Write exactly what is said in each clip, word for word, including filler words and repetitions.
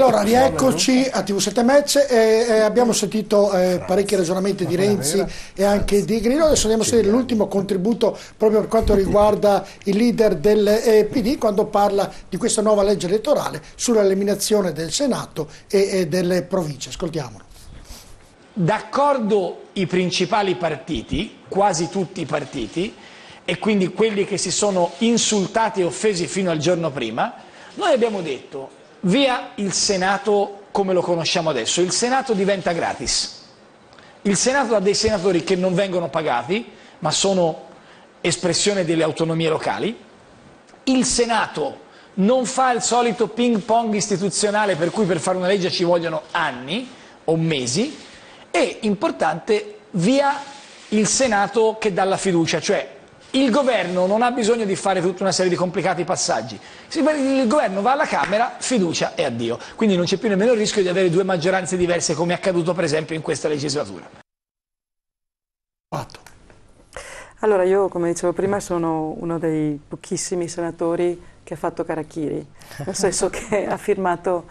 Allora, rieccoci a T V sette Match. Eh, eh, abbiamo sentito eh, parecchi ragionamenti di Renzi e anche di Grillo. Adesso andiamo a sentire l'ultimo contributo proprio per quanto riguarda il leader del eh, P D, quando parla di questa nuova legge elettorale sull'eliminazione del Senato e, e delle province. Ascoltiamolo. D'accordo i principali partiti, quasi tutti i partiti, e quindi quelli che si sono insultati e offesi fino al giorno prima, noi abbiamo detto via il Senato come lo conosciamo adesso. Il Senato diventa gratis. Il Senato ha dei senatori che non vengono pagati, ma sono espressione delle autonomie locali. Il Senato non fa il solito ping pong istituzionale per cui per fare una legge ci vogliono anni o mesi. E, importante, via il Senato che dà la fiducia, cioè il governo non ha bisogno di fare tutta una serie di complicati passaggi. Il governo va alla Camera, fiducia e addio. Quindi non c'è più nemmeno il rischio di avere due maggioranze diverse come è accaduto per esempio in questa legislatura. Allora, io come dicevo prima sono uno dei pochissimi senatori che ha fatto Karachiri, nel senso che ha firmato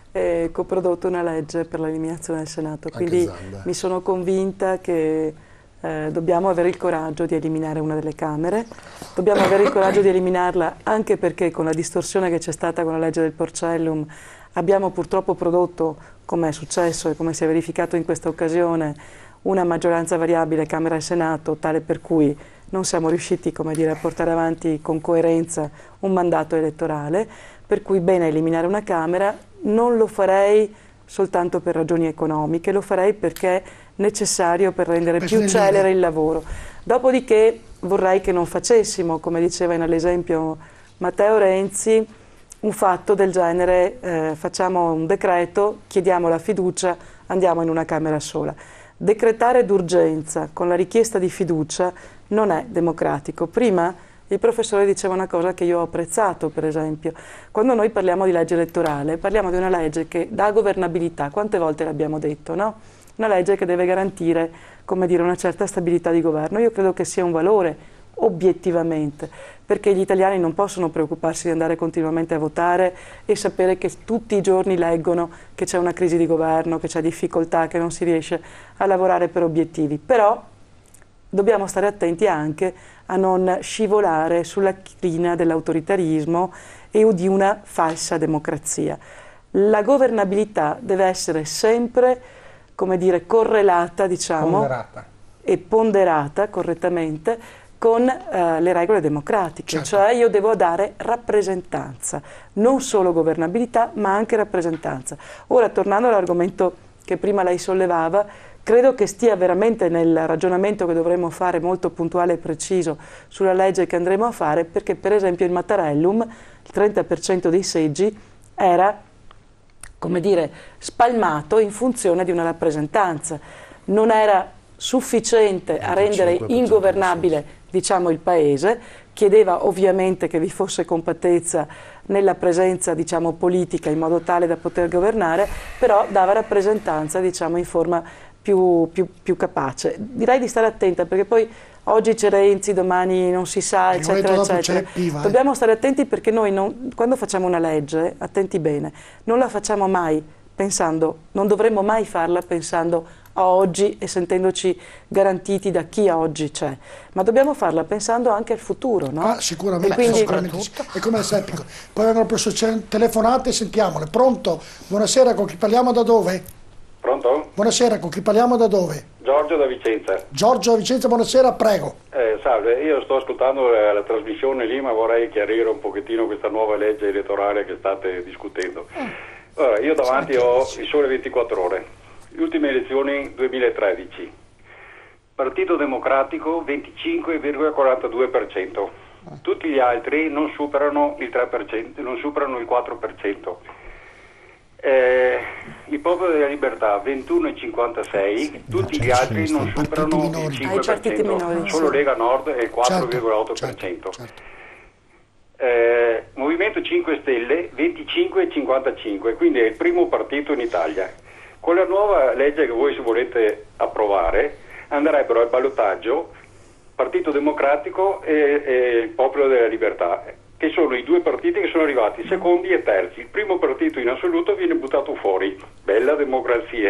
e coprodotto una legge per l'eliminazione del Senato. Quindi mi sono convinta che Eh, dobbiamo avere il coraggio di eliminare una delle Camere, dobbiamo avere il coraggio di eliminarla anche perché con la distorsione che c'è stata con la legge del Porcellum abbiamo purtroppo prodotto, come è successo e come si è verificato in questa occasione, una maggioranza variabile Camera e Senato, tale per cui non siamo riusciti, come dire, a portare avanti con coerenza un mandato elettorale, per cui bene eliminare una Camera. Non lo farei soltanto per ragioni economiche, lo farei perché è necessario per rendere più celere il lavoro. Dopodiché vorrei che non facessimo, come diceva nell'esempio Matteo Renzi, un fatto del genere, eh, facciamo un decreto, chiediamo la fiducia, andiamo in una Camera sola. Decretare d'urgenza con la richiesta di fiducia non è democratico. Prima il professore diceva una cosa che io ho apprezzato, per esempio. Quando noi parliamo di legge elettorale, parliamo di una legge che dà governabilità. Quante volte l'abbiamo detto, no? Una legge che deve garantire, come dire, una certa stabilità di governo. Io credo che sia un valore, obiettivamente, perché gli italiani non possono preoccuparsi di andare continuamente a votare e sapere che tutti i giorni leggono che c'è una crisi di governo, che c'è difficoltà, che non si riesce a lavorare per obiettivi. Però dobbiamo stare attenti anche a non scivolare sulla crina dell'autoritarismo e di una falsa democrazia. La governabilità deve essere sempre, come dire, correlata, diciamo, ponderata. e ponderata correttamente con eh, le regole democratiche, certo. Cioè io devo dare rappresentanza, non solo governabilità ma anche rappresentanza. Ora, tornando all'argomento che prima lei sollevava, credo che stia veramente nel ragionamento che dovremmo fare molto puntuale e preciso sulla legge che andremo a fare, perché per esempio il Mattarellum, il trenta per cento dei seggi era, come dire, spalmato in funzione di una rappresentanza. Non era sufficiente a rendere ingovernabile, diciamo, il Paese, chiedeva ovviamente che vi fosse compattezza nella presenza, diciamo, politica in modo tale da poter governare, però dava rappresentanza, diciamo, in forma più, più, più capace. Direi di stare attenta perché poi oggi c'è Renzi, domani non si sa, eccetera, eccetera. Piva, eh. Dobbiamo stare attenti perché noi non, quando facciamo una legge, attenti bene, non la facciamo mai pensando, non dovremmo mai farla pensando a oggi e sentendoci garantiti da chi a oggi c'è, ma dobbiamo farla pensando anche al futuro, no? Ah, sicuramente, e quindi sicuramente sì. È come il Seppico. Poi vengono presso telefonate e sentiamole. Pronto? Buonasera, con chi parliamo, da dove? Pronto? Buonasera, con chi parliamo, da dove? Giorgio da Vicenza. Giorgio da Vicenza, buonasera, prego. Eh, salve, io sto ascoltando la, la trasmissione lì, ma vorrei chiarire un pochettino questa nuova legge elettorale che state discutendo. Allora, io davanti ho il Sole ventiquattro Ore. Le ultime elezioni duemilatredici, Partito Democratico venticinque virgola quarantadue per cento, tutti gli altri non superano il tre per cento, non superano il quattro per cento. Eh, il Popolo della Libertà ventuno virgola cinquantasei, sì, tutti gli altri non superano il cinque per cento, minori, solo sì. Lega Nord è il quattro virgola otto per cento. Certo, certo. Eh, Movimento cinque Stelle venticinque virgola cinquantacinque, quindi è il primo partito in Italia. Con la nuova legge che voi se volete approvare andrebbero al ballottaggio Partito Democratico e, e il Popolo della Libertà. che sono i due partiti che sono arrivati secondi e terzi. Il primo partito in assoluto viene buttato fuori. Bella democrazia.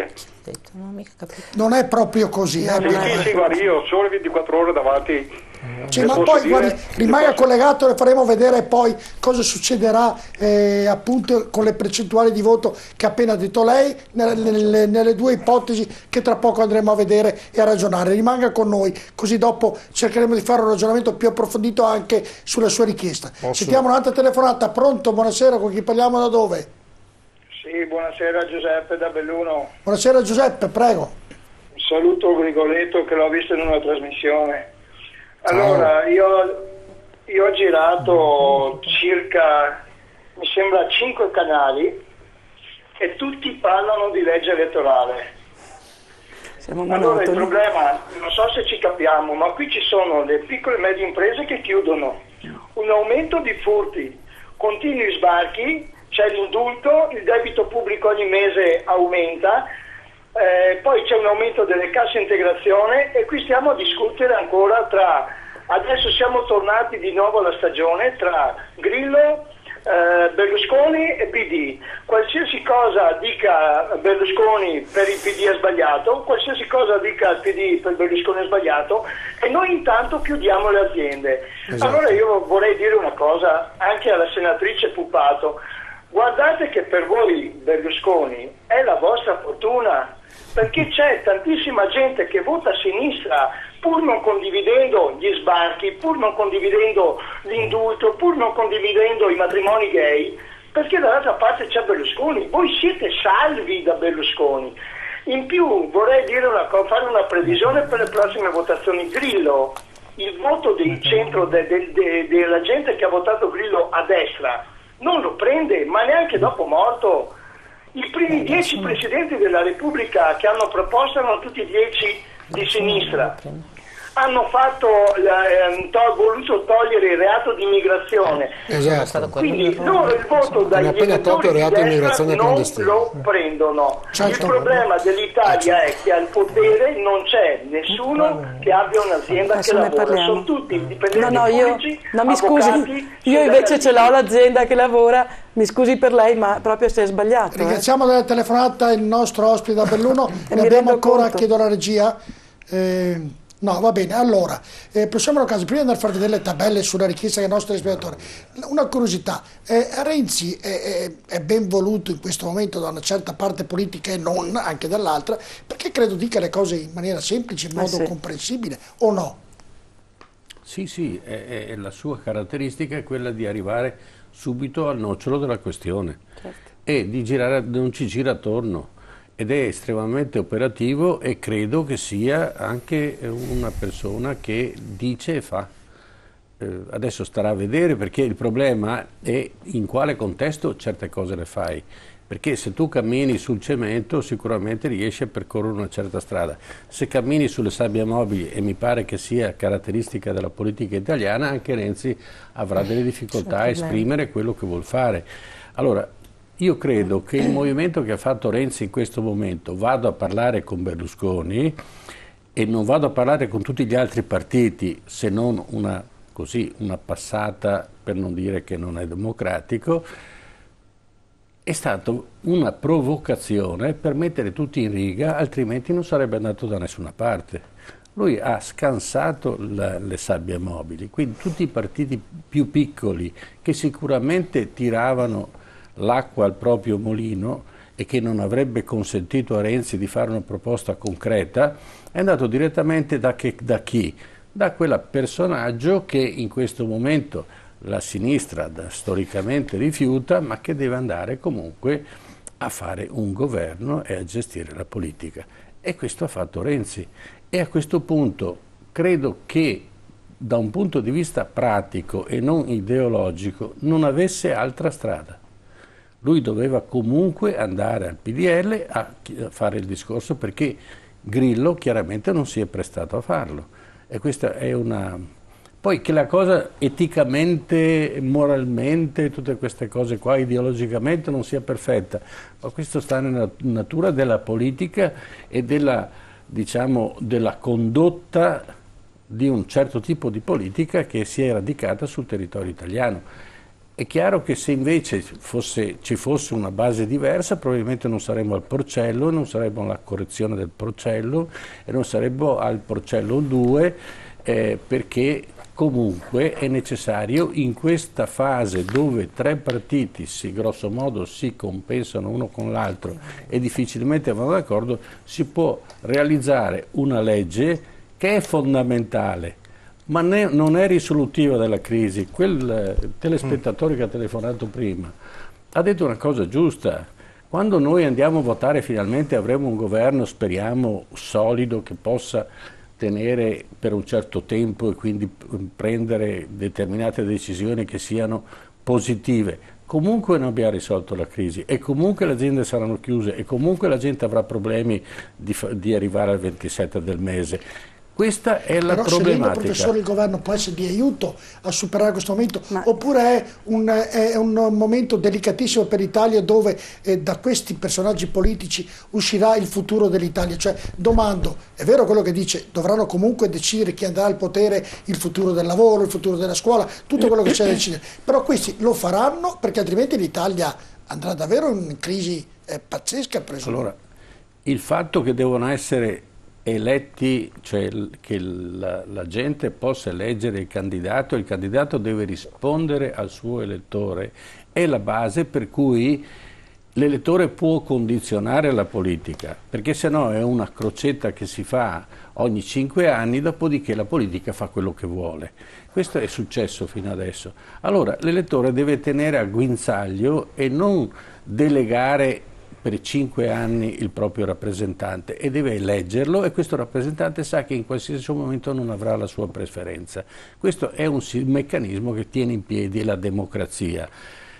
Non è proprio così. Eh? Sì, sì, sì, guarda, io ho sole ventiquattro ore davanti. Sì, ma poi dire, guardi, rimanga posso... collegato e faremo vedere poi cosa succederà eh, appunto con le percentuali di voto che ha appena detto lei nelle, nelle, nelle due ipotesi che tra poco andremo a vedere e a ragionare. Rimanga con noi, così dopo cercheremo di fare un ragionamento più approfondito anche sulla sua richiesta. Posso... Sentiamo un'altra telefonata. Pronto? Buonasera, con chi parliamo, da dove? Sì, buonasera, Giuseppe da Belluno. Buonasera Giuseppe, prego. Un saluto Grigoletto che l'ho visto in una trasmissione. Allora, io, io ho girato circa, mi sembra, cinque canali e tutti parlano di legge elettorale. Allora il problema, non so se ci capiamo, ma qui ci sono le piccole e medie imprese che chiudono, un aumento di furti, continui sbarchi, c'è l'indulto, il debito pubblico ogni mese aumenta, eh, poi c'è un aumento delle casse integrazione e qui stiamo a discutere ancora tra, adesso siamo tornati di nuovo alla stagione tra Grillo, eh, Berlusconi e P D. Qualsiasi cosa dica Berlusconi per il P D è sbagliato, qualsiasi cosa dica il P D per Berlusconi è sbagliato e noi intanto chiudiamo le aziende. Esatto. Allora io vorrei dire una cosa anche alla senatrice Puppato. Guardate che per voi Berlusconi è la vostra fortuna, perché c'è tantissima gente che vota a sinistra pur non condividendo gli sbarchi, pur non condividendo l'indulto, pur non condividendo i matrimoni gay, perché dall'altra parte c'è Berlusconi. Voi siete salvi da Berlusconi. In più vorrei dire una cosa, fare una previsione per le prossime votazioni. Grillo, il voto del centro de, de, de, della gente che ha votato Grillo a destra non lo prende, ma neanche dopo morto. I primi dieci presidenti della Repubblica che hanno proposto erano tutti dieci di sinistra. Hanno fatto, eh, to- voluto togliere il reato di immigrazione. Esatto. Quindi loro il voto dagli elettori di destra non lo prendono. Certo. Il problema dell'Italia è che al potere non c'è nessuno che abbia un'azienda Adesso che ne lavora, parliamo. sono tutti dipendenti No, no, io, pubblici, no, mi scusi, avvocati, io invece ce l'ho sindacalisti. l'azienda che lavora, mi scusi per lei, ma proprio si è sbagliato. eh. Ringraziamo della telefonata il nostro ospite da Belluno. E Ne mi abbiamo rendo ancora, conto. chiedo alla regia. Eh, no, va bene. Allora, eh, prossimo caso, prima di andare a far vedere le tabelle sulla richiesta del nostro spettatori, una curiosità. Eh, Renzi è, è, è ben voluto in questo momento da una certa parte politica e non anche dall'altra, perché credo dica le cose in maniera semplice, in modo sì. comprensibile, o no? Sì, sì, è, è la sua caratteristica è quella di arrivare subito al nocciolo della questione Certo. e di girare, non ci gira attorno, ed è estremamente operativo e credo che sia anche una persona che dice e fa. Eh, adesso starà a vedere, perché il problema è in quale contesto certe cose le fai. Perché se tu cammini sul cemento sicuramente riesci a percorrere una certa strada. Se cammini sulle sabbie mobili, e mi pare che sia caratteristica della politica italiana, anche Renzi avrà delle difficoltà a esprimere quello che vuol fare. Allora, io credo che il movimento che ha fatto Renzi in questo momento, vado a parlare con Berlusconi e non vado a parlare con tutti gli altri partiti, se non una, così, una passata per non dire che non è democratico, è stata una provocazione per mettere tutti in riga, altrimenti non sarebbe andato da nessuna parte. Lui ha scansato la, le sabbie mobili, quindi tutti i partiti più piccoli che sicuramente tiravano l'acqua al proprio mulino e che non avrebbe consentito a Renzi di fare una proposta concreta, è andato direttamente da, che, da chi? Da quel personaggio che in questo momento la sinistra da, storicamente rifiuta, ma che deve andare comunque a fare un governo e a gestire la politica. E questo ha fatto Renzi. E a questo punto credo che da un punto di vista pratico e non ideologico non avesse altra strada. Lui doveva comunque andare al P D L a fare il discorso, perché Grillo chiaramente non si è prestato a farlo. E questa è una... Poi che la cosa eticamente, moralmente, tutte queste cose qua, ideologicamente non sia perfetta, ma questo sta nella natura della politica e della, diciamo, della condotta di un certo tipo di politica che si è radicata sul territorio italiano. È chiaro che se invece fosse, ci fosse una base diversa, probabilmente non saremmo al Porcello, non saremmo alla correzione del Porcello e non saremmo al Porcello due, eh, perché comunque è necessario in questa fase dove tre partiti si, grosso modo si compensano uno con l'altro e difficilmente vanno d'accordo, si può realizzare una legge che è fondamentale, ma ne, non è risolutiva della crisi. Quel telespettatore che ha telefonato prima ha detto una cosa giusta. Quando noi andiamo a votare finalmente avremo un governo, speriamo, solido, che possa tenere per un certo tempo e quindi prendere determinate decisioni che siano positive. Comunque non abbiamo risolto la crisi e comunque le aziende saranno chiuse e comunque la gente avrà problemi di, di arrivare al ventisette del mese. Questa è la Però problematica. Se professore, il governo può essere di aiuto a superare questo momento, Ma... oppure è un, è un momento delicatissimo per l'Italia dove eh, da questi personaggi politici uscirà il futuro dell'Italia? Cioè, domando, è vero quello che dice, dovranno comunque decidere chi andrà al potere, il futuro del lavoro, il futuro della scuola, tutto quello che c'è da decidere, però questi lo faranno perché altrimenti l'Italia andrà davvero in crisi eh, pazzesca, presumo. Allora, il fatto che devono essere eletti, cioè che la, la gente possa eleggere il candidato, il candidato deve rispondere al suo elettore, è la base per cui l'elettore può condizionare la politica, perché sennò è una crocetta che si fa ogni cinque anni, dopodiché la politica fa quello che vuole. Questo è successo fino adesso. Allora l'elettore deve tenere a guinzaglio e non delegare per cinque anni il proprio rappresentante e deve eleggerlo, e questo rappresentante sa che in qualsiasi momento non avrà la sua preferenza. Questo è un meccanismo che tiene in piedi la democrazia.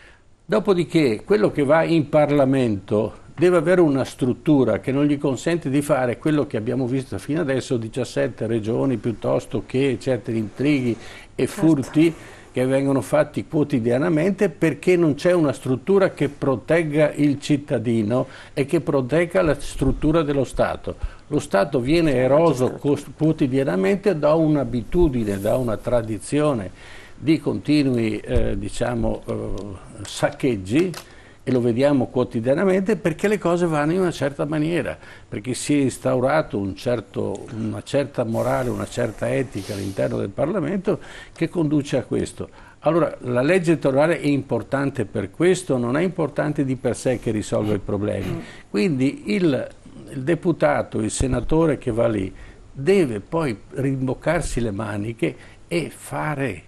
Dopodiché quello che va in Parlamento deve avere una struttura che non gli consente di fare quello che abbiamo visto fino adesso, diciassette regioni, piuttosto che certi intrighi e furti, certo, che vengono fatti quotidianamente, perché non c'è una struttura che protegga il cittadino e che protegga la struttura dello Stato. Lo Stato viene eroso quotidianamente da un'abitudine, da una tradizione di continui eh, diciamo, eh, saccheggi, e lo vediamo quotidianamente perché le cose vanno in una certa maniera, perché si è instaurato un certo, una certa morale, una certa etica all'interno del Parlamento che conduce a questo. Allora la legge elettorale è importante per questo, non è importante di per sé che risolva i problemi. Quindi il, il deputato, il senatore che va lì deve poi rimboccarsi le maniche e fare,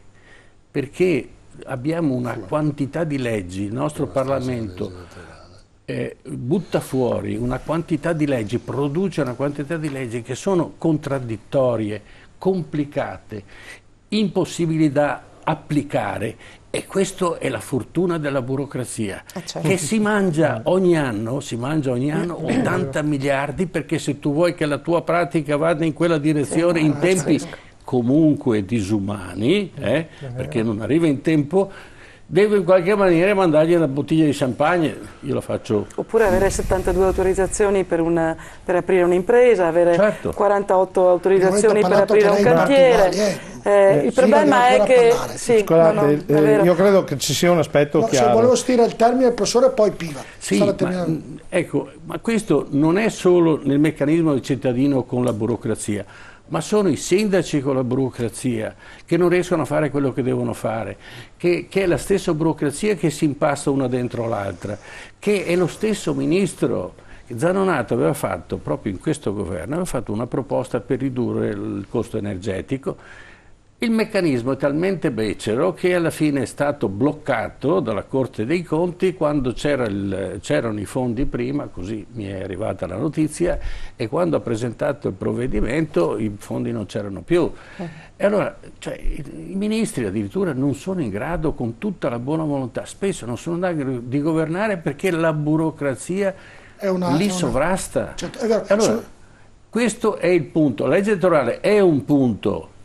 perché abbiamo una quantità di leggi, il nostro Parlamento eh, butta fuori una quantità di leggi, produce una quantità di leggi che sono contraddittorie, complicate, impossibili da applicare, e questa è la fortuna della burocrazia, eh certo, che si mangia ogni anno, si mangia ogni anno ottanta miliardi, perché se tu vuoi che la tua pratica vada in quella direzione in tempi comunque disumani, eh, perché non arriva in tempo, devo in qualche maniera mandargli una bottiglia di champagne, io lo faccio. Oppure avere settantadue autorizzazioni per, una, per aprire un'impresa, avere certo, quarantotto autorizzazioni per aprire un cantiere. Eh. Eh, il sì, problema è che... Sì, Scusate, no, no, eh, io credo che ci sia un aspetto no, chiaro. Se volevo stire il termine, il professore, poi piva. Sì, ma, ecco, ma questo non è solo nel meccanismo del cittadino con la burocrazia, ma sono i sindaci con la burocrazia che non riescono a fare quello che devono fare, che, che è la stessa burocrazia che si impasta una dentro l'altra, che è lo stesso ministro. Zanonato aveva fatto, proprio in questo governo, aveva fatto una proposta per ridurre il costo energetico. Il meccanismo è talmente becero che alla fine è stato bloccato dalla Corte dei Conti quando c'erano i fondi prima, così mi è arrivata la notizia, e quando ha presentato il provvedimento i fondi non c'erano più. E allora cioè, i, i ministri addirittura non sono in grado, con tutta la buona volontà, spesso non sono in grado di governare perché la burocrazia è una, li è una... sovrasta. Certo, è vero. Allora, questo è il punto. La legge elettorale è un punto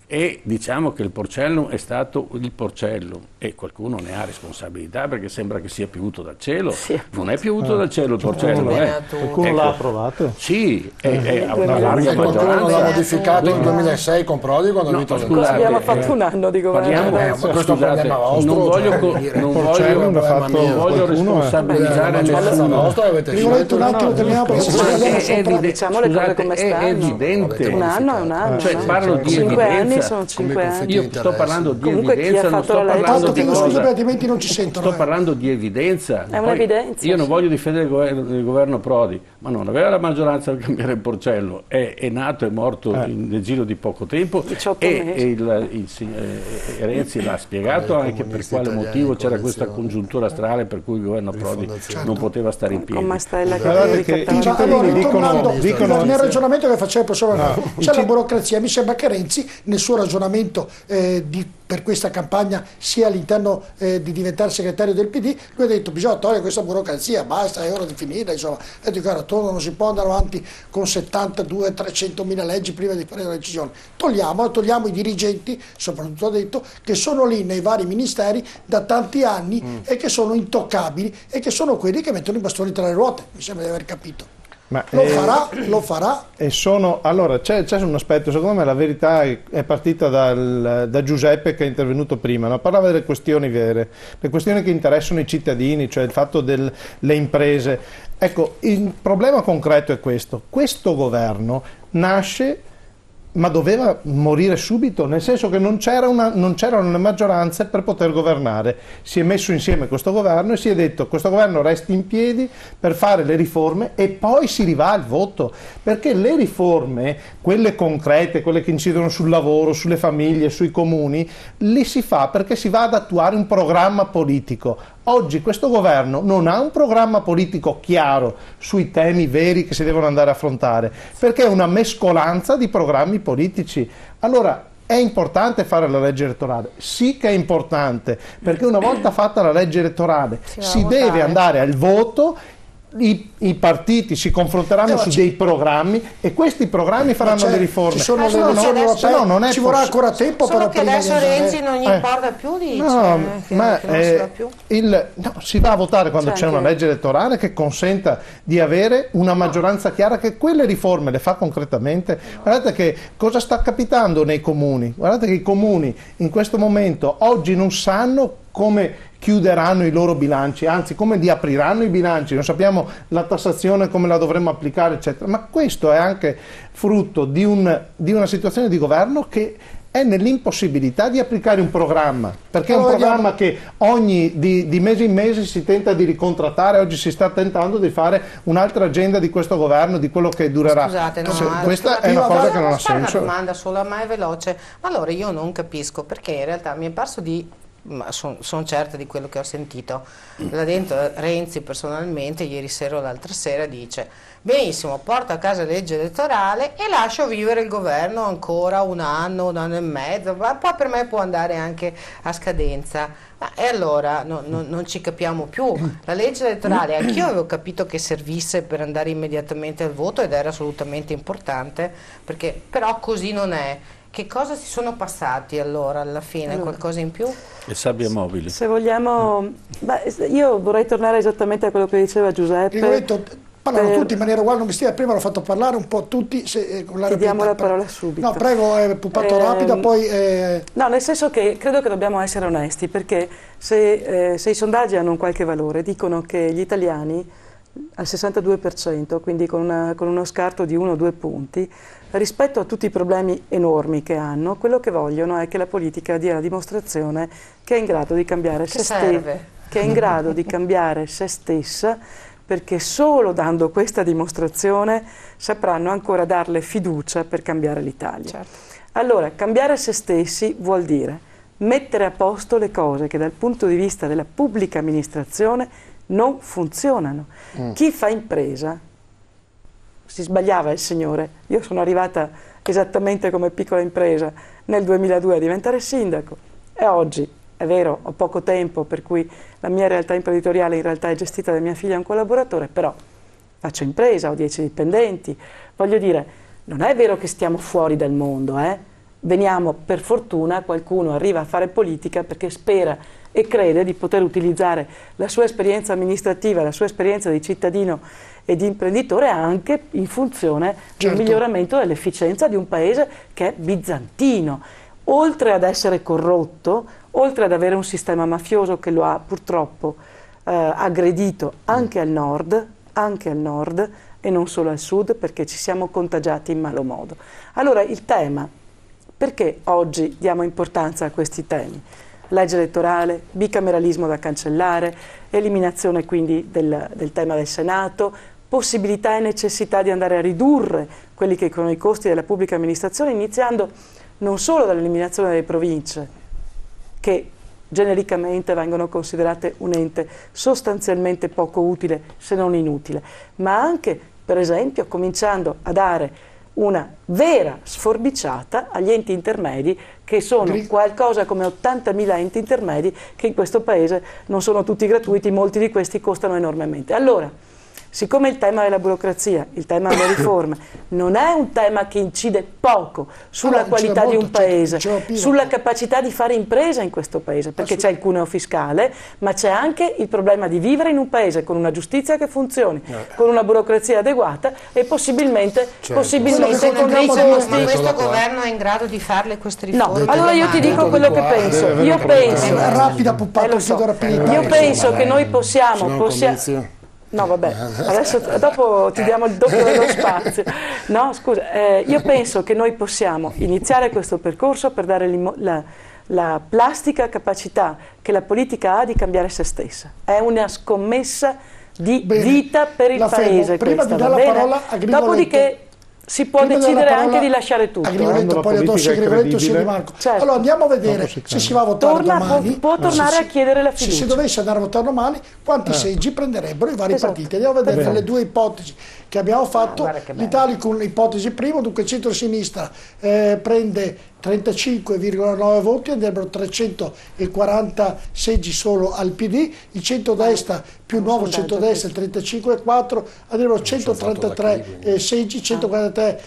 E diciamo che il Porcellum è stato il Porcellum e qualcuno ne ha responsabilità perché sembra che sia piovuto dal cielo. Sì. Non è piovuto eh, dal cielo il Porcellum. Eh. Qualcuno ecco, l'ha approvato? Sì, è, è a una larga maggioranza. Qualcuno l'ha modificato nel duemilasei con Prodi quando no, ha vinto scusate, abbiamo fatto un anno di governo. Eh, ma questo è un problema vostro. Non voglio, cioè, non voglio, non voglio responsabilizzare nessuno. Rivolete un attimo, terminiamo perché diciamo le cose come stanno. È evidente. Un anno è un anno. Cioè, parlo di cinque anni evidenza. sono cinque anni. Io sto parlando di Comunque evidenza, non sto parlando di scusa, altrimenti non ci sentono. Sto parlando di evidenza. È un'evidenza. Io non voglio difendere il governo, il governo Prodi, ma non aveva la maggioranza per cambiare il Porcello. È, è nato e morto eh. in, nel giro di poco tempo e, e il, il, eh, Renzi l'ha spiegato anche per quale motivo c'era questa congiuntura strana per cui il governo Prodi non poteva stare in piedi. Guardate che i cittadini dicono, dicono nel ragionamento che faceva il professor no, c'è la burocrazia. Mi sembra che Renzi nel suo ragionamento eh, di, per questa campagna sia all'interno eh, di diventare segretario del P D, lui ha detto bisogna togliere questa burocrazia, basta, è ora di finire, insomma. E dico, guarda, non si può andare avanti con settantadue trecentomila leggi prima di prendere la decisione. Togliamo, togliamo i dirigenti, soprattutto ha detto, che sono lì nei vari ministeri da tanti anni mm. e che sono intoccabili e che sono quelli che mettono i bastoni tra le ruote, mi sembra di aver capito. Ma lo eh, farà, lo farà. E sono, allora c'è, c'è un aspetto, secondo me la verità è, è partita dal, da Giuseppe che è intervenuto prima, no? Parlava delle questioni vere, le questioni che interessano i cittadini, cioè il fatto delle imprese. Ecco, il problema concreto è questo, questo governo nasce ma doveva morire subito, nel senso che non c'era non c'erano le maggioranze per poter governare. Si è messo insieme questo governo e si è detto questo governo resti in piedi per fare le riforme e poi si riva al voto, perché le riforme, quelle concrete, quelle che incidono sul lavoro, sulle famiglie, sui comuni, li si fa perché si va ad attuare un programma politico. Oggi questo governo non ha un programma politico chiaro sui temi veri che si devono andare a affrontare, perché è una mescolanza di programmi politici. Allora, è importante fare la legge elettorale? Sì che è importante, perché una volta fatta la legge elettorale si, si deve andare al voto. I, i partiti si confronteranno eh, su dei programmi e questi programmi faranno le riforme. Ci sono eh, le elezioni europee, no, non è ci vorrà ancora tempo. Solo però che adesso Renzi non gli eh. importa più, dice no, che, ma che non si va più. Il, no, si va a votare quando c'è una legge elettorale che consenta di avere una maggioranza chiara che quelle riforme le fa concretamente. Guardate che cosa sta capitando nei comuni, guardate che i comuni in questo momento oggi non sanno come chiuderanno i loro bilanci, anzi come li apriranno i bilanci, non sappiamo la tassazione come la dovremmo applicare, eccetera. Ma questo è anche frutto di, un, di una situazione di governo che è nell'impossibilità di applicare un programma, perché è un programma che ogni di, di mese in mese si tenta di ricontrattare. Oggi si sta tentando di fare un'altra agenda di questo governo, di quello che durerà. Scusate, no, Se, ma questa è una cosa che non ha senso. Una domanda solo a me veloce. Allora io non capisco perché in realtà mi è parso di ma sono son certa di quello che ho sentito là dentro. Renzi personalmente ieri sera o l'altra sera dice benissimo, porto a casa la legge elettorale e lascio vivere il governo ancora un anno, un anno e mezzo, ma poi per me può andare anche a scadenza. Ma e allora no, no, non ci capiamo più. La legge elettorale anch'io avevo capito che servisse per andare immediatamente al voto ed era assolutamente importante, perché però così non è. Che cosa si sono passati allora alla fine? Allora, qualcosa in più? Le sabbie mobili. Se vogliamo, beh, io vorrei tornare esattamente a quello che diceva Giuseppe. Ripeto, parlano per... tutti in maniera uguale, non mi stia, prima l'ho fatto parlare un po' tutti. Se, con la Ti diamo la parola subito. No, prego, è pupato eh, rapida, poi... Eh... No, nel senso che credo che dobbiamo essere onesti, perché se, eh, se i sondaggi hanno un qualche valore, dicono che gli italiani al sessantadue per cento, quindi con, una, con uno scarto di uno o due punti, rispetto a tutti i problemi enormi che hanno, quello che vogliono è che la politica dia la dimostrazione che è in grado di cambiare se stessa, che è in grado di cambiare se stessa, perché solo dando questa dimostrazione sapranno ancora darle fiducia per cambiare l'Italia. Certo. Allora, cambiare se stessi vuol dire mettere a posto le cose che dal punto di vista della pubblica amministrazione non funzionano. Mm. Chi fa impresa, si sbagliava il signore, io sono arrivata esattamente come piccola impresa nel duemiladue a diventare sindaco e oggi, è vero, ho poco tempo, per cui la mia realtà imprenditoriale in realtà è gestita da mia figlia e un collaboratore, però faccio impresa, ho dieci dipendenti, voglio dire, non è vero che stiamo fuori dal mondo, eh? veniamo, per fortuna, qualcuno arriva a fare politica perché spera e crede di poter utilizzare la sua esperienza amministrativa, la sua esperienza di cittadino e di imprenditore anche in funzione Certo. del miglioramento dell'efficienza di un paese che è bizantino. Oltre ad essere corrotto, oltre ad avere un sistema mafioso che lo ha purtroppo eh, aggredito anche al nord, anche al nord e non solo al sud, perché ci siamo contagiati in malo modo. Allora il tema, perché oggi diamo importanza a questi temi? Legge elettorale, bicameralismo da cancellare, eliminazione quindi del, del tema del Senato, possibilità e necessità di andare a ridurre quelli che sono i costi della pubblica amministrazione, iniziando non solo dall'eliminazione delle province, che genericamente vengono considerate un ente sostanzialmente poco utile se non inutile, ma anche, per esempio, cominciando a dare una vera sforbiciata agli enti intermedi, che sono qualcosa come ottantamila enti intermedi che in questo paese non sono tutti gratuiti, molti di questi costano enormemente. Allora, siccome il tema della burocrazia, il tema delle riforme, non è un tema che incide poco sulla no, qualità di un paese, certo, sulla capacità di fare impresa in questo paese, perché c'è il cuneo fiscale, ma c'è anche il problema di vivere in un paese con una giustizia che funzioni, eh. con una burocrazia adeguata e possibilmente, certo. possibilmente con dei ma, costi. ma questo governo è in grado di farle queste riforme? No, allora io ti dico quello che penso. Io penso, È rapida, Puppato, eh, lo so. rapidità. Io penso che noi possiamo, possiamo no vabbè, adesso dopo ti diamo il doppio dello spazio. No, scusa, eh, io penso che noi possiamo iniziare questo percorso per dare la, la plastica capacità che la politica ha di cambiare se stessa. È una scommessa di bene, vita per il paese. Prima questa, di dare la parola a Grigoletto, dopodiché si può prima decidere anche di lasciare tutto. A Grigoletto, poi addosso a Grigoletto sia Di Marco. Certo. Allora andiamo a vedere se si va a votare Torna, domani. Può, può tornare se, a chiedere la fiducia. Se si dovesse andare a votare domani, quanti eh. seggi prenderebbero i vari esatto. partiti? Andiamo a vedere Bene. le due ipotesi che abbiamo fatto. Ah, L'Italia con l'ipotesi prima, dunque il centro-sinistra eh, prende trentacinque virgola nove voti, andrebbero trecentoquaranta seggi solo al P D, il centrodestra più il nuovo centrodestra trentacinque virgola quattro, andrebbero centotrentatré eh, seggi, centoquarantatré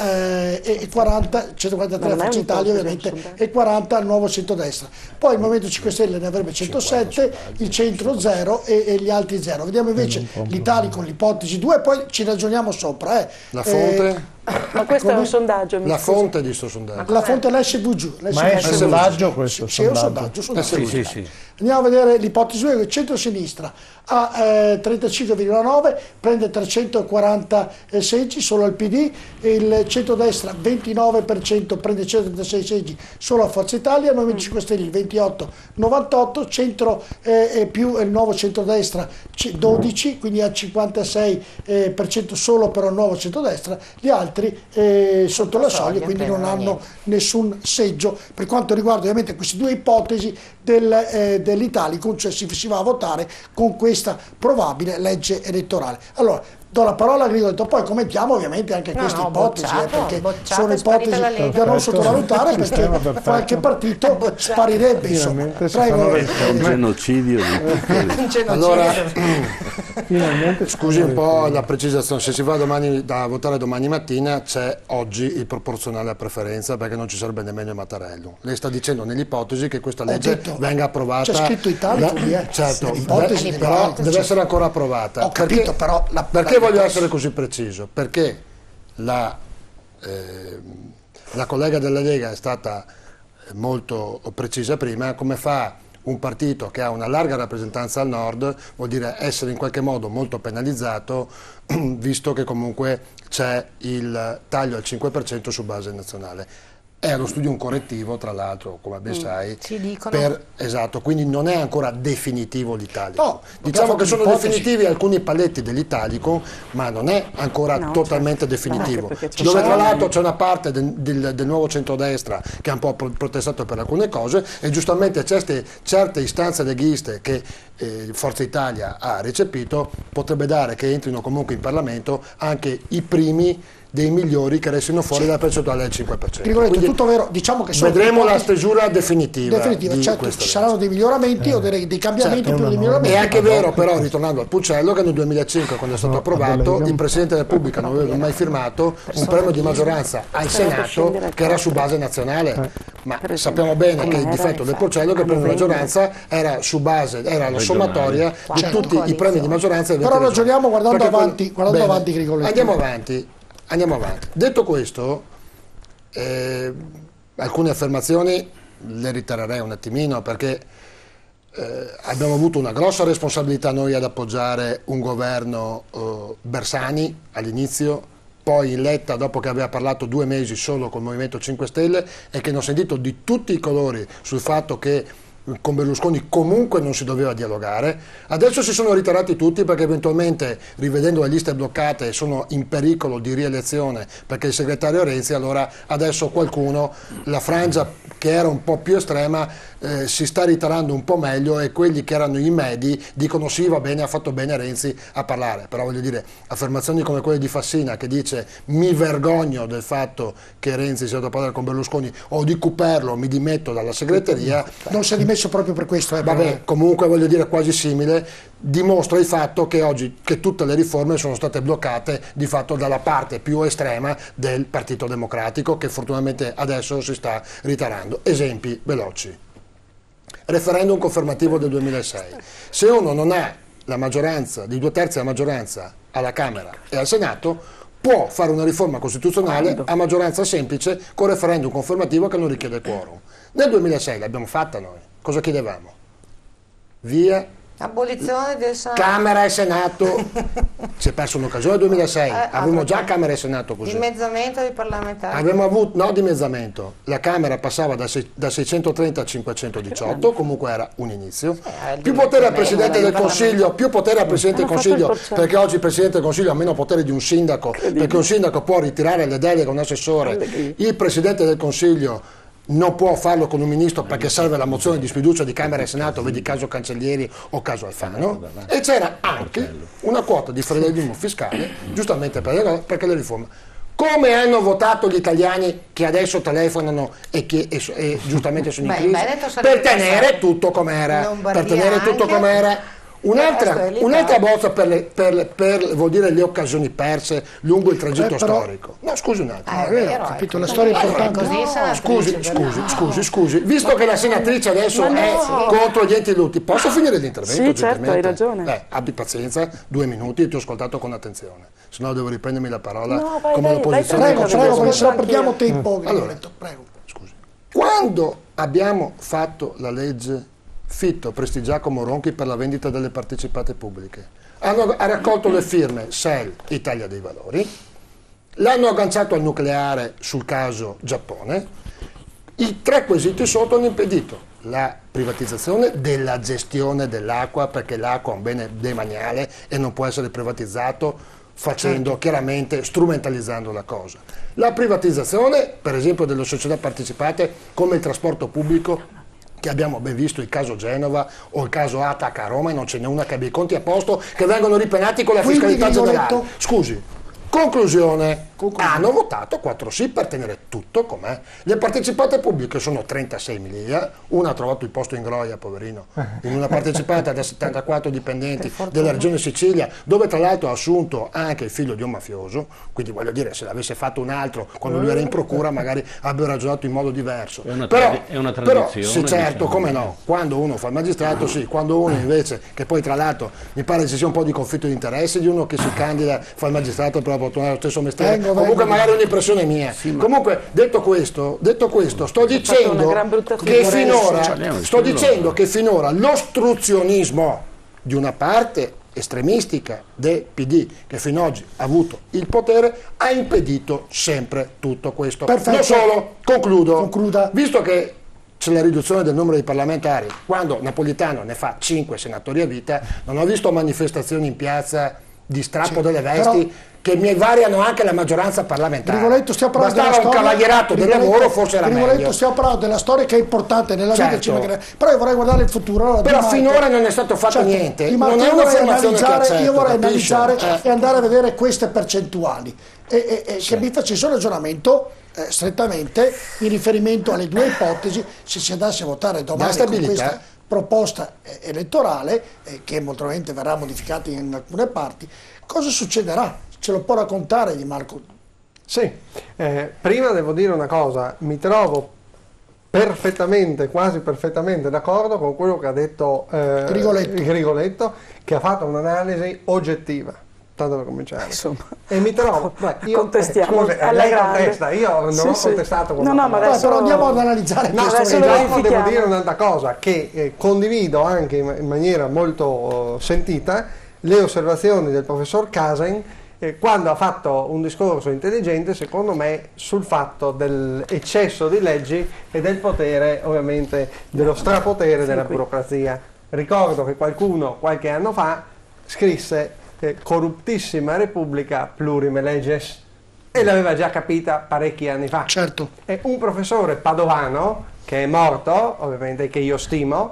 eh, e quaranta, centoquarantatré a Forza Italia ovviamente e quaranta al nuovo centrodestra. Poi il Movimento cinque Stelle ne avrebbe centosette, il centro zero e, e gli altri zero. Vediamo invece l'Italia con l'ipotesi due, poi ci ragioniamo sopra. Eh. La fonte? Eh, Ma questo come? è un sondaggio. La fonte di questo sondaggio. La fonte è l'S V G. Ma è un sondaggio questo? Sì, è un sondaggio. sondaggio. Sì, sì, sì. Andiamo a vedere l'ipotesi due, il centro-sinistra a eh, trentacinque virgola nove, prende trecentoquaranta eh, seggi solo al P D, il centrodestra ventinove per cento prende centotrentasei seggi solo a Forza Italia, il Movimento cinque Stelle il ventotto virgola novantotto, centro eh, più il nuovo centrodestra dodici, quindi al cinquantasei per cento solo per il nuovo centrodestra, gli altri eh, sotto la soglia, quindi non hanno nessun seggio. Per quanto riguarda ovviamente queste due ipotesi del, eh, dell'Italicum, cioè si, si va a votare con questa probabile legge elettorale. Allora, do la parola a Grigoletto, poi commentiamo ovviamente anche no, queste no, ipotesi, bocciato, eh, perché bocciato, sono ipotesi da non sottovalutare, perché qualche partito sparirebbe, insomma. Prego. È un genocidio. Allora, scusi un po' la precisazione, se si va domani da votare domani mattina c'è oggi il proporzionale a preferenza, perché non ci sarebbe nemmeno il Mattarello. Lei sta dicendo nell'ipotesi che questa legge detto, venga approvata. C'è scritto Italia, da, eh. certo, beh, però deve essere ancora approvata. Ho capito, perché, però la, perché la voglio essere così preciso? Perché la, eh, la collega della Lega è stata molto precisa prima. Come fa un partito che ha una larga rappresentanza al nord, vuol dire essere in qualche modo molto penalizzato, visto che comunque c'è il taglio al cinque per cento su base nazionale. È allo studio un correttivo, tra l'altro, come ben sai, ci dicono. Per, esatto, quindi non è ancora definitivo l'Italia. No, diciamo che sono ipotesi. definitivi alcuni paletti dell'Italicum, ma non è ancora no, totalmente certo. definitivo. No, dove tra l'altro c'è una parte del, del, del nuovo centrodestra che ha un po' protestato per alcune cose e giustamente certe, certe istanze leghiste che eh, Forza Italia ha recepito potrebbe dare che entrino comunque in Parlamento anche i primi dei migliori che restino fuori dalla percentuale del cinque per cento. Rigoletto, è tutto vero, diciamo che sono vedremo pochi, la stesura definitiva. definitiva di certo, ci saranno dei miglioramenti eh. o dei, dei cambiamenti certo, più dei miglioramenti. È anche vero però, ritornando al Puccello, che nel duemilacinque, quando è stato no, approvato, il Presidente della Repubblica non aveva mai firmato un premio di maggioranza al Senato che era su base nazionale, ma sappiamo bene che il difetto del Puccello è che il premio di maggioranza era su base, era la sommatoria di tutti i premi di maggioranza. Però ragioniamo guardando avanti, guardando bene, avanti Grigoletto. Andiamo avanti, andiamo avanti. Detto questo, eh, alcune affermazioni le ritirerei un attimino, perché eh, abbiamo avuto una grossa responsabilità noi ad appoggiare un governo eh, Bersani all'inizio, poi in Letta dopo che aveva parlato due mesi solo col Movimento cinque Stelle e che hanno sentito di tutti i colori sul fatto che con Berlusconi comunque non si doveva dialogare. Adesso si sono ritirati tutti perché eventualmente, rivedendo le liste bloccate, sono in pericolo di rielezione perché il segretario Renzi, allora adesso qualcuno, la frangia che era un po' più estrema eh, si sta ritirando un po' meglio, e quelli che erano i medi dicono sì, va bene, ha fatto bene Renzi a parlare. Però voglio dire, affermazioni come quelle di Fassina che dice mi vergogno del fatto che Renzi sia andato a parlare con Berlusconi, o di Cuperlo mi dimetto dalla segreteria, non si è dimesso proprio per questo, eh, vabbè, comunque voglio dire quasi simile, dimostra il fatto che oggi che tutte le riforme sono state bloccate di fatto dalla parte più estrema del Partito Democratico, che fortunatamente adesso si sta ritirando. Esempi veloci: referendum confermativo del duemilasei. Se uno non ha la maggioranza di due terzi della maggioranza alla Camera e al Senato, può fare una riforma costituzionale a maggioranza semplice con referendum confermativo che non richiede quorum. Nel duemilasei l'abbiamo fatta noi. Cosa chiedevamo? Via abolizione del Senato. Camera e Senato. Si è perso un'occasione nel duemilasei, eh, avevamo già Camera e Senato così. Dimezzamento dei parlamentari. Abbiamo avuto, no dimezzamento, la Camera passava da, da seicentotrenta a cinquecentodiciotto, comunque era un inizio. Eh, più potere al Presidente del Consiglio, più potere al Presidente del Consiglio, perché oggi il Presidente del Consiglio ha meno potere di un sindaco, perché un sindaco può ritirare le deleghe a un assessore, il Presidente del Consiglio non può farlo con un ministro perché serve la mozione di sfiducia di Camera e Senato, vedi caso Cancellieri o caso Alfano, e c'era anche una quota di federalismo fiscale, giustamente perché le riforme. Come hanno votato gli italiani che adesso telefonano e che e, e giustamente sono in crisi? Per tenere tutto com'era, per tenere tutto com'era. Un'altra, un'altra bozza per, le, per, le, per vuol dire le occasioni perse lungo il tragitto eh, però, storico. No, scusi un attimo. Ah, è vero, ho capito, la storia è importante. Così, no, scusi, scusi, scusi, scusi. Visto che la senatrice adesso no, è no. contro gli enti lutti, posso ah, finire l'intervento? Sì, certo, hai ragione. Eh, abbi pazienza, due minuti, ti ho ascoltato con attenzione. Se no devo riprendermi la parola no, vai, come l'opposizione. Prego, prego, perché se no perdiamo tempo. Allora, prego. Scusi. Quando abbiamo fatto la legge Fitto, Prestigiacomo, Ronchi per la vendita delle partecipate pubbliche, hanno ha raccolto le firme S E L, Italia dei Valori, l'hanno agganciato al nucleare sul caso Giappone. I tre quesiti sotto hanno impedito la privatizzazione della gestione dell'acqua, perché l'acqua è un bene demaniale e non può essere privatizzato facendo chiaramente, strumentalizzando la cosa. La privatizzazione, per esempio, delle società partecipate come il trasporto pubblico, che abbiamo ben visto il caso Genova o il caso Atac a Roma, e non ce n'è una che abbia i conti a posto, che vengono ripenati con la Quindi, fiscalità generale. detto... Scusi, conclusione, conclusione, hanno votato quattro sì per tenere tutto com'è. Le partecipate pubbliche sono trentasei miglia, una ha trovato il posto in Groia, poverino, in una partecipata da settantaquattro dipendenti della regione Sicilia, dove tra l'altro ha assunto anche il figlio di un mafioso, quindi voglio dire, se l'avesse fatto un altro quando lui era in procura magari avrebbe ragionato in modo diverso. È una, però, è una tradizione. Però, sì, certo, diciamo. Come no, quando uno fa il magistrato sì, quando uno invece, che poi tra l'altro mi pare ci sia un po' di conflitto di interessi di uno che si candida, fa il magistrato per opportunare lo stesso mestiere, vengo, comunque vengo. Magari è un'impressione mia. Sì, comunque detto questo, detto questo sto dicendo che finora sto dicendo che finora l'ostruzionismo di una parte estremistica del P D che fino ad oggi ha avuto il potere ha impedito sempre tutto questo. Perfetto. Non solo, concludo. Concluda. Visto che c'è la riduzione del numero dei parlamentari, quando Napolitano ne fa cinque senatori a vita, non ho visto manifestazioni in piazza di strappo Sì, delle vesti però, che mi variano anche la maggioranza parlamentare. Rigoletto, stiamo parlando Bastava della un storia, cavalierato del Rigoletto, lavoro, forse era Rigoletto, meglio. stiamo parlando della storia che è importante nella Certo. vita, ci mancherebbe. Però io vorrei guardare il futuro. Allora, Però Di Marco, finora non è stato fatto certo, niente, Di Marco, non è io vorrei un'affermazione che analizzare, accetto, io vorrei capisce? analizzare Eh. e andare a vedere queste percentuali e, e, e Sì. che mi facesse un ragionamento eh, strettamente in riferimento alle due ipotesi, se si andasse a votare domani con questa proposta eh, elettorale, eh, che molto probabilmente verrà modificata in alcune parti, cosa succederà? Ce lo può raccontare Di Marco? Sì, eh, prima devo dire una cosa, mi trovo perfettamente, quasi perfettamente d'accordo con quello che ha detto eh, Rigoletto. Rigoletto, che ha fatto un'analisi oggettiva, tanto per cominciare. Insomma, e mi trovo, beh, io, contestiamo, eh, scusi, alla lei grande. contesta, io non Sì, ho sì. contestato con No, no, ma parola. adesso- Però andiamo ad analizzare No, questo. adesso lo dopo verifichiamo. devo dire un'altra cosa, che eh, condivido anche in, in maniera molto eh, sentita le osservazioni del professor Casen eh, quando ha fatto un discorso intelligente, secondo me, sul fatto dell'eccesso di leggi e del potere, ovviamente, dello strapotere della burocrazia. Ricordo che qualcuno, qualche anno fa, scrisse eh, corruptissima Repubblica plurime leges, e l'aveva già capita parecchi anni fa. Certo. E un professore padovano, che è morto, ovviamente, che io stimo,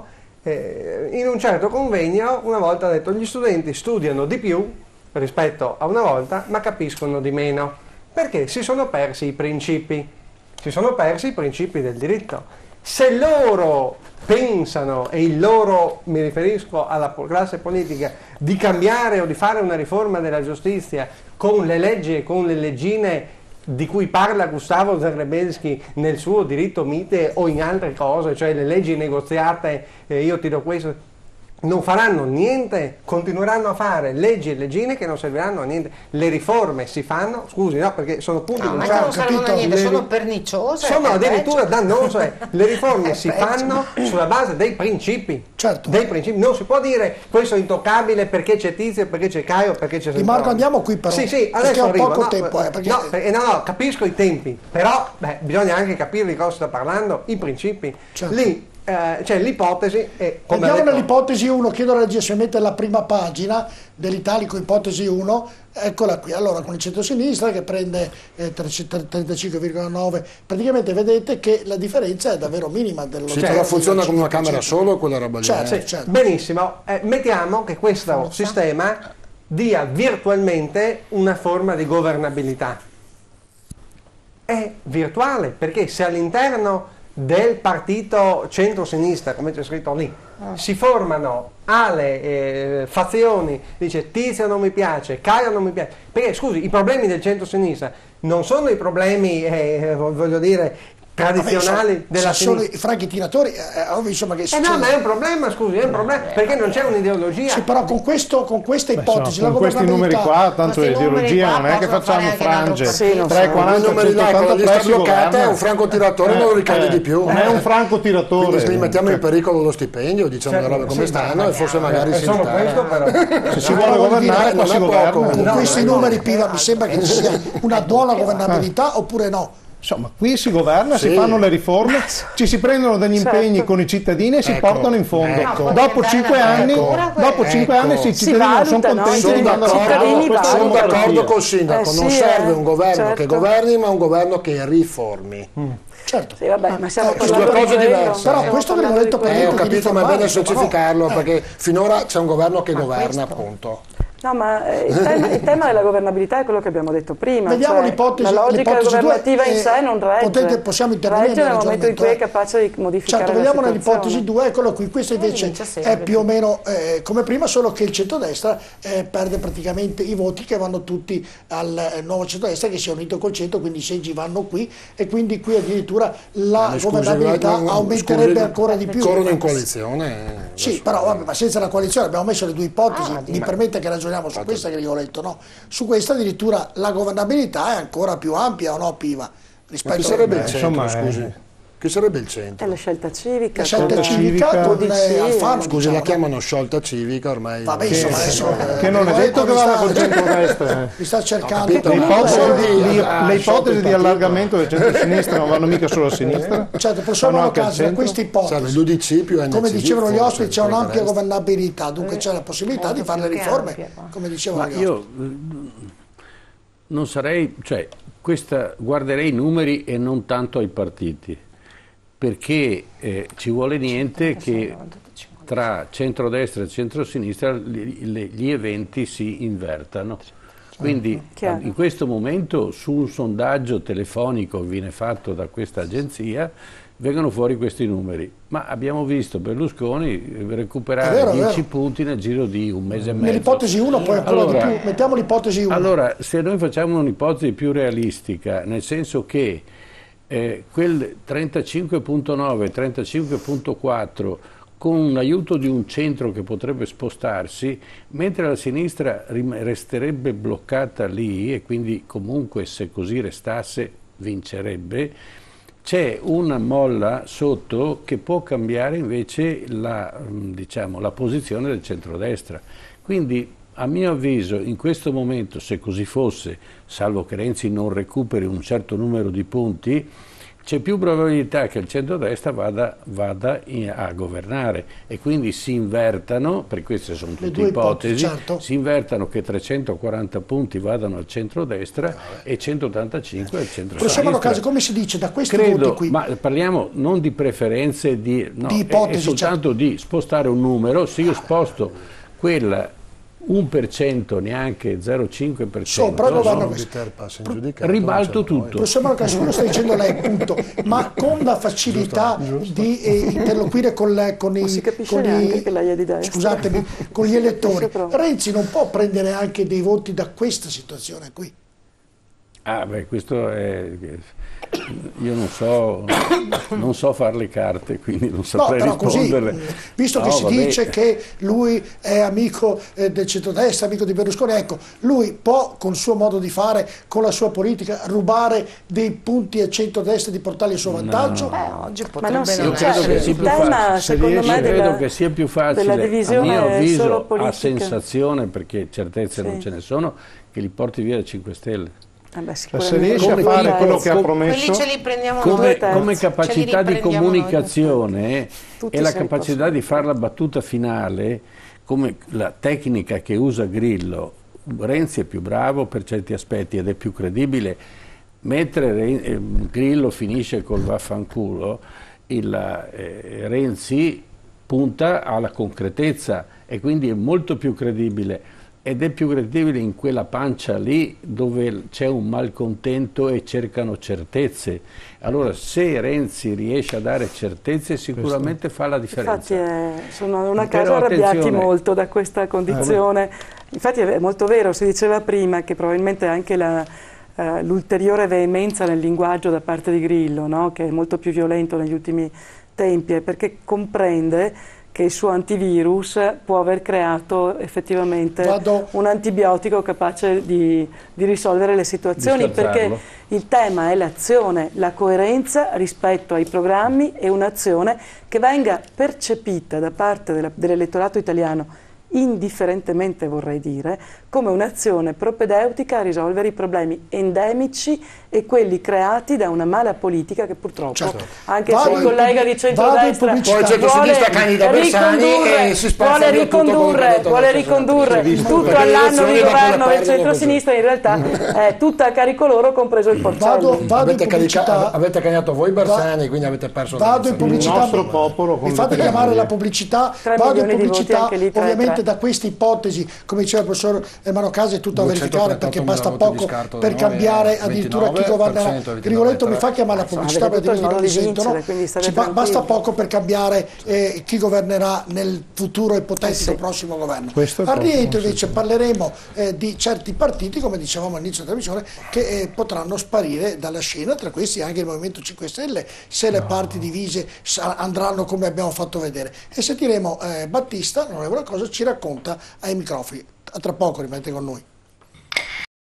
eh, in un certo convegno una volta ha detto: gli studenti studiano di più rispetto a una volta, ma capiscono di meno, perché si sono persi i principi, si sono persi i principi del diritto. Se loro pensano, e il loro, mi riferisco alla classe politica, di cambiare o di fare una riforma della giustizia con le leggi e con le leggine di cui parla Gustavo Zagrebelsky nel suo diritto mite o in altre cose, cioè le leggi negoziate, eh, io ti do questo, non faranno niente, continueranno a fare leggi e leggine che non serviranno a niente. Le riforme si fanno, scusi, no, perché sono punti No, ma cruciali. non servono a niente, Le- sono perniciose. sono è addirittura peggio. dannose. Le riforme È si peggio. fanno sulla base dei principi. Certo. Dei principi. Non si può dire questo è intoccabile perché c'è Tizio, perché c'è Caio, perché c'è Di Marco, andiamo qui però, Sì, sì, perché adesso ho arrivo. poco no, tempo, eh, perché- no, eh, no, no, capisco i tempi, però beh, bisogna anche capire di cosa sta parlando, i principi. Certo. Lì eh, c'è l'ipotesi e come ha Andiamo detto- nell'ipotesi uno, chiedo alla regia se mette la prima pagina dell'italico ipotesi uno, eccola qui. Allora, con il centro-sinistra che prende eh, trentacinque virgola nove, praticamente vedete che la differenza è davvero minima. Dello Sì, zero però virgola funziona come una cinque per camera cento. solo quella roba lì. Certo, eh. certo. Benissimo, eh, mettiamo che questo sistema dia virtualmente una forma di governabilità. È virtuale perché se all'interno del partito centro-sinistra, come c'è scritto lì, si formano alle eh, fazioni, dice Tizio non mi piace, Caio non mi piace, perché scusi, i problemi del centro-sinistra non sono i problemi, eh, voglio dire, tradizionali Vabbè, della se sono sinistra. i franchi tiratori, eh, ovvio insomma che Eh succede. no, ma è un problema, scusi, è un problema, perché non c'è un'ideologia. Sì, però con, questo, con questa Beh, ipotesi, insomma, la con questi numeri governabilità... qua, tanto Questi numeri l'ideologia qua non è che possono facciamo fare anche un altro frange. partito. Sì, lo so. tre, I quaranta, numeri là, con la lista centottanta, bloccata, governa. un francotiratore non lo ricade Eh, di più. Non è un francotiratore. Quindi se gli mettiamo in pericolo lo stipendio, diciamo Cioè, le robe come sì, stanno, e forse magari È si solo ritara. questo però. Se si Eh, vuole voglio governare, dire, qua non si è poco. governa. Con No, questi no, numeri, no. Piva, mi sembra che ci sia una buona governabilità oppure no? Insomma, qui si governa, Sì. si fanno le riforme, ci si prendono degli impegni Certo. con i cittadini e si Ecco, portano in fondo. ecco. Dopo Può cinque diventare anni, una cultura dopo quella. cinque Ecco. anni se i Si cittadini non sono valuta, no? contenti Sono li mandano a d'accordo, casa. Questa è sono democrazia. d'accordo col sindaco, Eh, non sì, serve eh, un governo certo. che governi, ma un governo che riformi. Certo. Sì, vabbè, ma stiamo Eh, queste parlando due cose di quello. diverse. Però Stiamo questo parlando Rigoletto di per Eh, quello. ho niente di capito, ma è bene riformare, specificarlo, insomma, no. perché finora c'è un governo che governa, appunto. No, ma eh, il tema, il tema della governabilità è quello che abbiamo detto prima. Vediamo cioè, l'ipotesi- La logica l'ipotesi due, governativa in eh, sé non regge. potete- possiamo intervenire Regge nel nel momento in cui è ragionamento, eh. capace di modificare Certo, la vediamo situazione. nell'ipotesi due, eccolo qui, questo invece vince è sempre. più o meno eh, come prima, solo che il centrodestra eh, perde praticamente i voti che vanno tutti al eh, nuovo centrodestra che si è unito col centro, quindi i seggi vanno qui e quindi qui addirittura la Eh, scusi, governabilità no, no, aumenterebbe scusi, ancora di più. Corrono in coalizione. Sì, però vabbè, ma senza la coalizione abbiamo messo le due ipotesi, Ah, mi permette che ragioniamo su questa che io ho letto, no? Su questa addirittura la governabilità è ancora più ampia o no, Piva? Ma chi Rispetto sarebbe a... il centro, insomma, scusi? eh, Che sarebbe il centro? È la scelta civica. La scelta civica, civica con U D C, eh, Alfano. Scusi, diciamo, la chiamano sciolta civica ormai. Vabbè, che, insomma, adesso, che non è detto che vada col centro-destra. Eh. Mi sta cercando. capito, Che ma comunque- comunque- L'ipotesi di, Ah, le ipotesi sciolto il di partito. allargamento del centro-sinistra non vanno mica solo a sinistra. Certo, Vanno possiamo anche al caso da centro. queste ipotesi. Serve l'U D C più N C D. Come dicevano gli forse, ospiti, c'è poi un'ampia il resto. governabilità, dunque c'è la possibilità di molto fare le più che riforme, ampia. come dicevano Ma gli ospiti. io eh, non sarei, cioè, questa, guarderei i numeri e non tanto ai partiti, perché eh, ci vuole niente che tra centrodestra e centrosinistra li- le- gli eventi si invertano. Quindi Chiaro. in questo momento su un sondaggio telefonico che viene fatto da questa agenzia vengono fuori questi numeri, ma abbiamo visto Berlusconi È recuperare vero, è dieci vero. punti nel giro di un mese e mezzo. Nell'ipotesi uno, poi ancora Allora- di più, mettiamo l'ipotesi uno. Allora, se noi facciamo un'ipotesi più realistica, nel senso che eh, quel trentacinque virgola nove, trentacinque virgola quattro con l'aiuto di un centro che potrebbe spostarsi, mentre la sinistra rim- resterebbe bloccata lì e quindi comunque se così restasse vincerebbe, c'è una molla sotto che può cambiare invece la, mh, diciamo, la posizione del centrodestra. Quindi a mio avviso in questo momento, se così fosse, salvo che Renzi non recuperi un certo numero di punti, c'è più probabilità che il centrodestra vada, vada in- a governare e quindi si invertano, perché queste sono Le tutte due ipotesi, ipotesi, certo. si invertano che trecentoquaranta punti vadano al centrodestra e centottantacinque al centro-sinistra. Prossimo caso, come si dice, da questi voti Credo, qui, ma parliamo non di preferenze, di, no, Di è- ipotesi, è soltanto di spostare un numero. Se io sposto quel uno per cento, neanche zero virgola cinque per cento, Sopra il governo no, questo. Viter passa in giudicato, ribalto non ce la tutto. prossimo caso, quello sta dicendo lei, punto, ma con la facilità di eh, interloquire con, le- con i... Non si capisce con i- neanche che lei è di destra. Scusatemi, con gli elettori. Capisce proprio. Renzi non può prendere anche dei voti da questa situazione qui. Ah, beh, questo è... Io non so, non so fare le carte, quindi non No, saprei però così, risponderle. visto che No, si vabbè. dice che lui è amico eh, del centrodestra, amico di Berlusconi, ecco, lui può col suo modo di fare, con la sua politica, rubare dei punti al centrodestra e di portarli a suo vantaggio? Eh, oggi Ma potrebbe non si, non Io credo cioè, che sia il più tema facile. secondo riesce- me Io della, credo che sia più facile, della a divisione mio solo avviso, a politica. sensazione, perché certezze non Sì. ce ne sono, che li porti via da cinque Stelle. Eh beh, Cioè, se sicuramente. riesce a Come fare chi- quello che ha com- promesso, Quelli ce li prendiamo Due Come, noi. terzi. come capacità di riprendiamo noi. comunicazione Tutti e la se li capacità possono di fare la battuta finale, come la tecnica che usa Grillo, Renzi è più bravo per certi aspetti ed è più credibile, mentre Re- eh, Grillo finisce col vaffanculo, il, eh, Renzi punta alla concretezza e quindi è molto più credibile. Ed è più credibile in quella pancia lì dove c'è un malcontento e cercano certezze. Allora se Renzi riesce a dare certezze sicuramente fa la differenza. Infatti è- sono una Però casa arrabbiati attenzione. molto da questa condizione. Infatti è molto vero, si diceva prima che probabilmente anche la, eh, l'ulteriore veemenza nel linguaggio da parte di Grillo, no? Che è molto più violento negli ultimi tempi, è perché comprende che il suo antivirus può aver creato effettivamente Vado- un antibiotico capace di, di risolvere le situazioni, Di scazzarlo. perché il tema è l'azione, la coerenza rispetto ai programmi e un'azione che venga percepita da parte della- dell'elettorato italiano, indifferentemente vorrei dire, come un'azione propedeutica a risolvere i problemi endemici e quelli creati da una mala politica che purtroppo, Certo. anche Vado se il in collega pub- di vado in centrodestra pubblicità. Poi il centro-sinistra candida Bersani e si spazza vuole via tutto come ricondurre, detto vuole dalla ricondurre senatrice. tutto Perché le all'anno di elezioni dopo le governo del perdono centro-sinistra, in realtà è tutta a carico loro, compreso il Vado, Porcello. vado in Avete, carica- pubblicità. avete cagnato voi Bersani, quindi avete perso la Vado in elezione. pubblicità, Il nostro mi- popolo con mi fate le chiamare famiglie. la pubblicità, Tre vado in milioni di voti pubblicità, anche lì, tre, ovviamente tre. da queste ipotesi, come diceva il professor Ermano Casi, è tutto da verificare perché basta duecentotrentottomila poco voti di scarto per da noi, cambiare eh, addirittura chi ventinove governerà. per cento, Rigoletto mi fa chiamare la Insomma, pubblicità avete per tutto il dire che modo li di sentono, vincere, quindi state Ci ba- basta tranquilli. poco per cambiare eh, chi governerà nel futuro ipotetico Eh sì. prossimo governo. Questo è Al poco, rientro sì, invece sì. parleremo eh, di certi partiti, come dicevamo all'inizio della trasmissione, che eh, potranno sparire dalla scena, tra questi anche il Movimento cinque Stelle, se le parti divise sa- andranno come abbiamo fatto vedere. E sentiremo eh, Battista, l'onorevole Cosa, ci racconta ai microfoni. A tra poco, rimanete con noi.